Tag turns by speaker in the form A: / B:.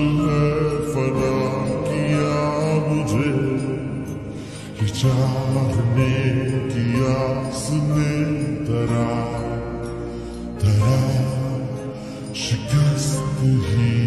A: है फना किया मुझे, ये चाहने की आस ने दरा शिकस्त ही